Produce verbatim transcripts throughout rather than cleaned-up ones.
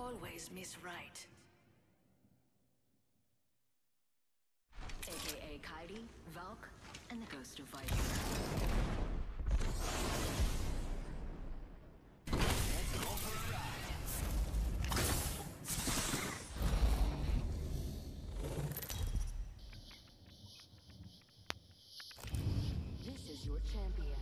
always miss right. aka Kyrie, Valk, and the Ghost of Viking. Let's go for a ride. This is your champion.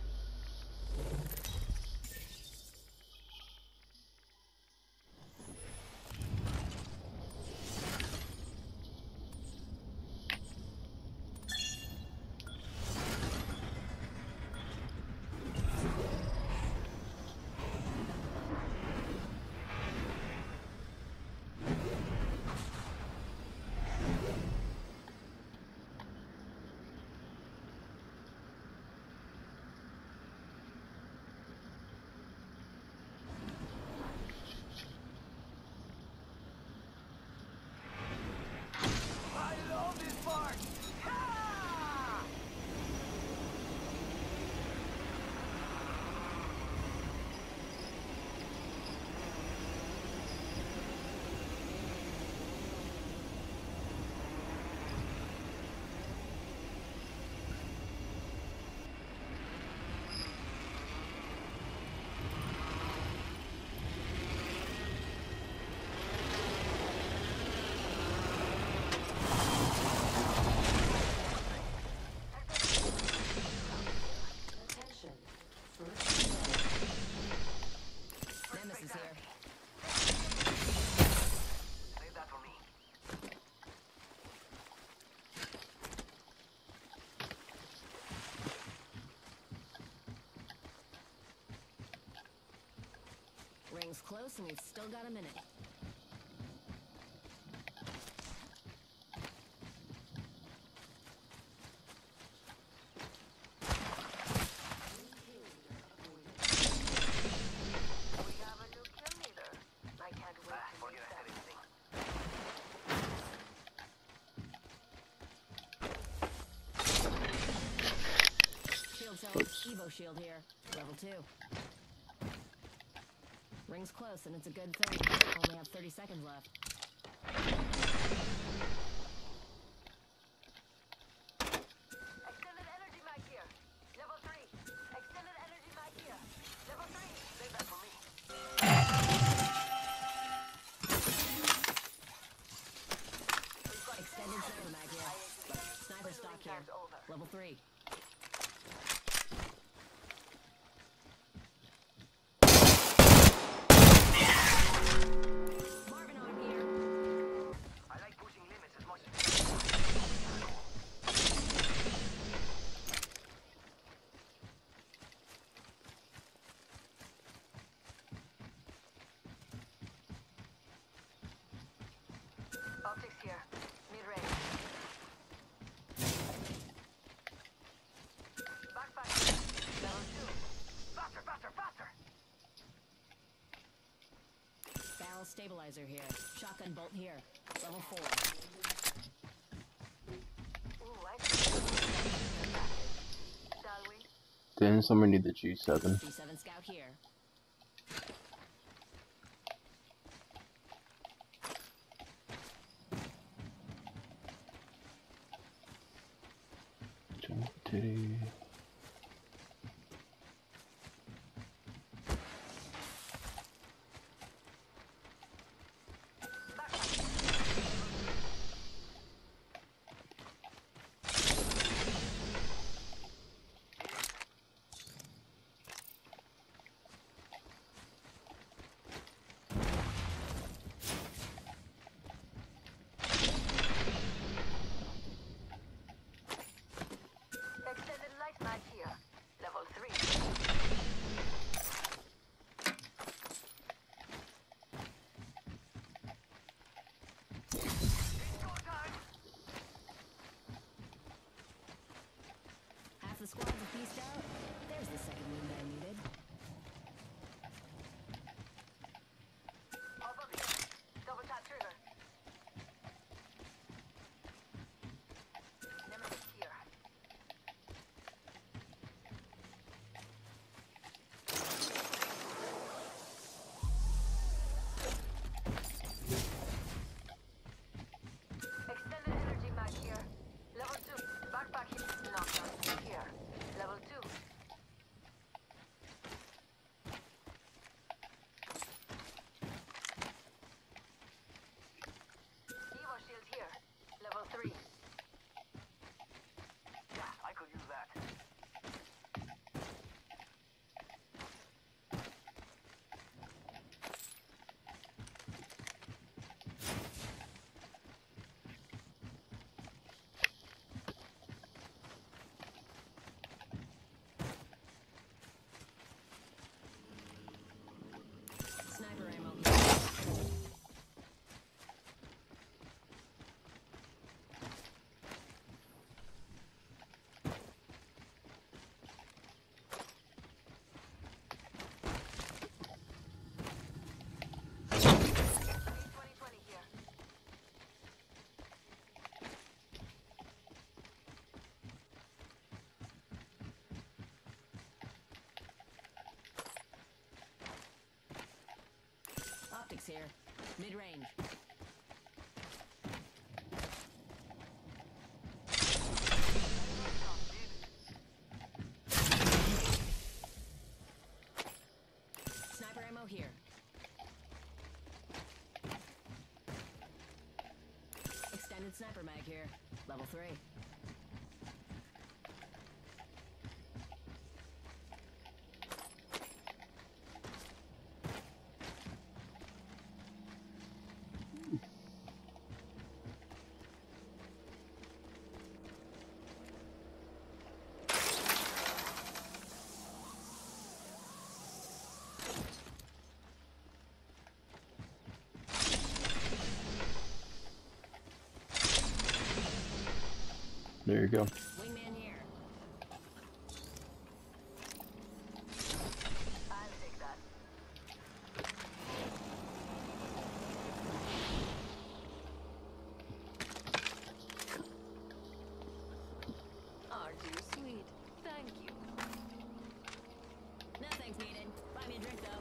Ring's close and we've still got a minute. We have a new kill leader. I can't wait Ah, to forget meet I said them. anything. Shield cell, Evo shield here. Level two. Ring's close and it's a good thing. Only have thirty seconds left. Extended energy mag here. Level three. Extended energy mag here. Level three. Save that for me. We've got extended center mag here. Sniper stock here. Over. Level three. Marvin on here. I like pushing limits as much as Optics here. Mid-range. Backpack. Level two. faster, faster, faster. Barrel stabilizer here. Shotgun bolt here. Level four. Ooh, I see. Shall we? Then someone need the G seven. G seven scout here. Jump titty. Extended light Optics here. Mid-range. Sniper ammo here. Extended sniper mag here. Level three. There you go. Wingman here. I'll take that. Aren't you sweet? Thank you. No thanks needed. Buy me a drink though.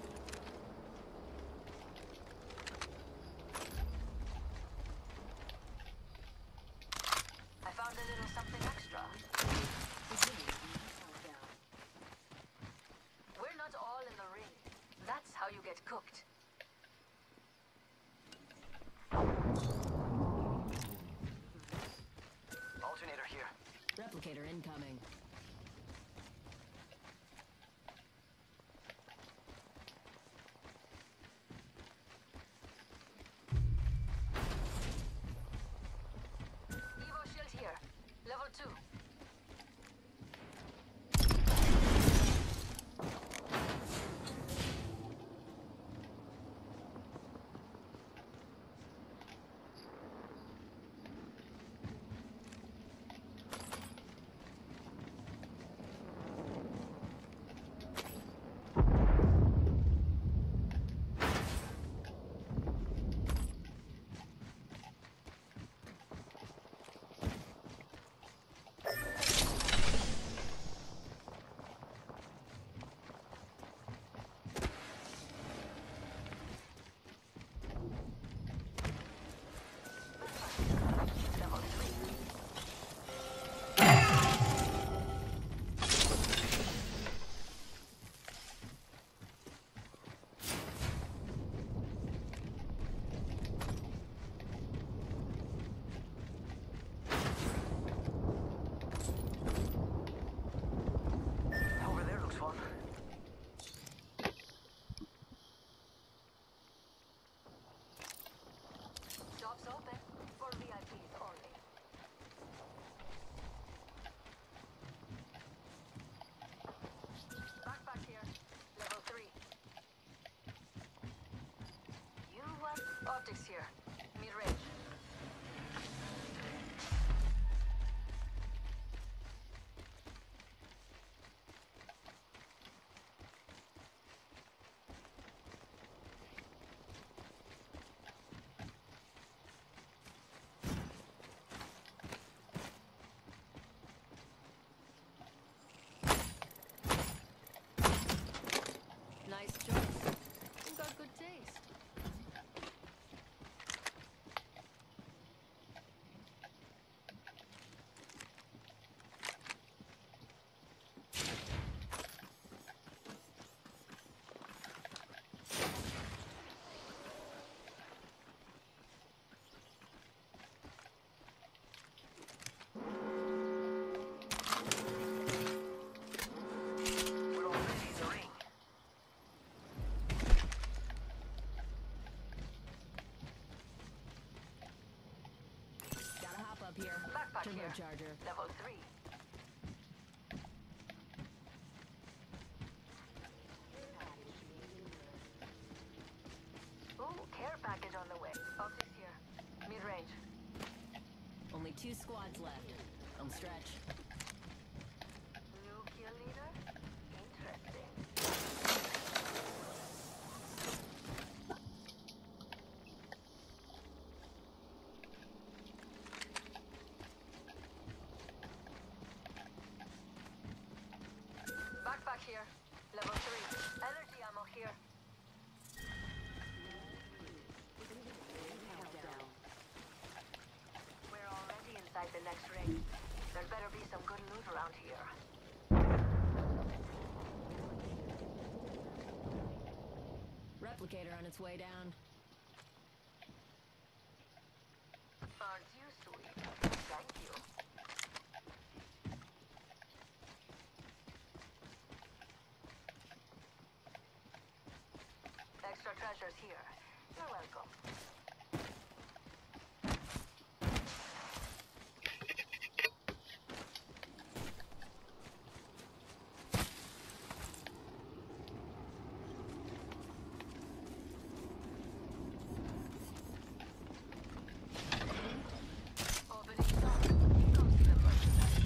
I found a little something extra. We're not all in the ring. That's how you get cooked. Alternator here. Replicator incoming. Evo shield here. Level two. Level three. Over there looks fun. Shops open for V I Ps only. Backpack here. Level three. You want optics here. Mid-range. Nice choice. You got good taste. We're already in the ring. Gotta hop up here. Backpack here. Turbocharger. Level three. Ooh, care package on the way. Optics here. Mid-range. Only two squads left. Don't stretch. New kill leader? Interesting. Backpack here. Level three. Energy ammo here. the next ring. There better be some good loot around here. Replicator on its way down. Aren't you sweet? Thank you. Extra treasures here. You're welcome. Opening door. Comes the merchandise.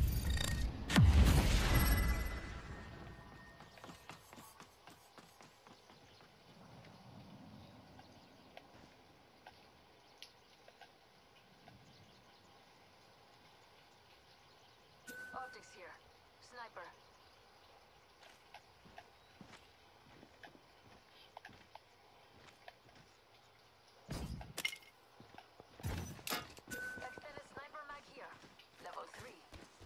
Optics here. Sniper. Extended sniper mag here. Level three.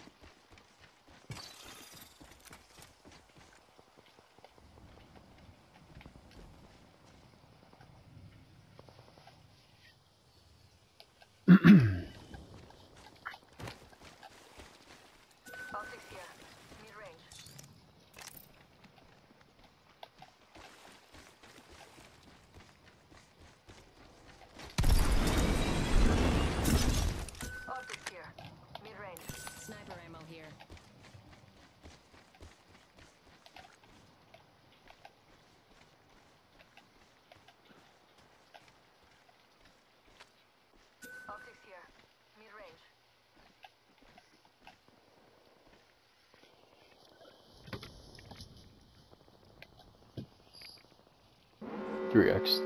Optics here. Mid-range. Optics here. Mid-range. Sniper ammo here. Optics here. Mid-range. three X.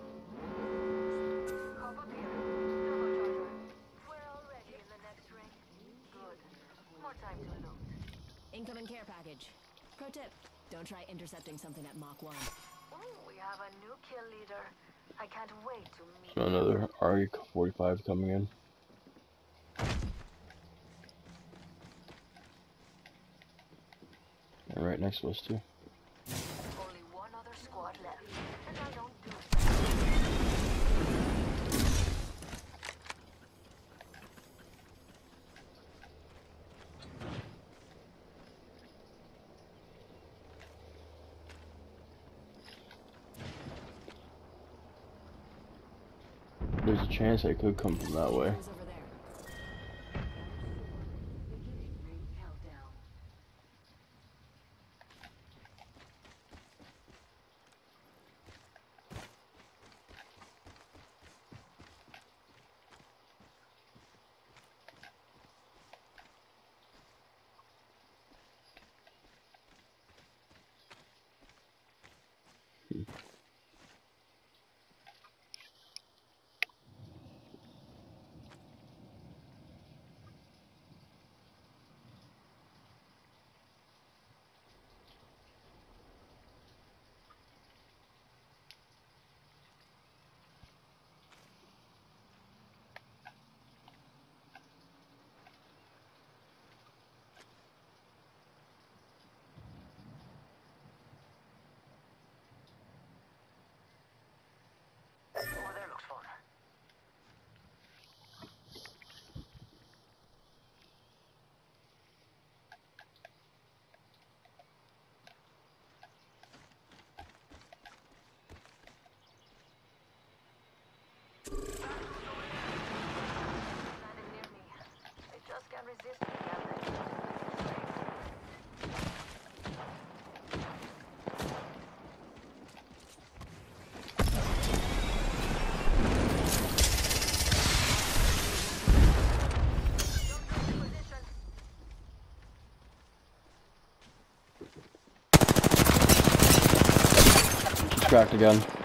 Hop up here. Turbocharger. We're already in the next ring. Good. More time to loot. Incoming care package. Pro tip, don't try intercepting something at Mach one. Ooh, we have a new kill leader. I can't wait to meet So another R E forty-five coming in. And right next to us too. Only one other squad left, and I don't do There's a chance I could come from that way. Who's over there? ring countdown. Over there looks fun. Landed near me. I just can't resist the damage. Cracked again.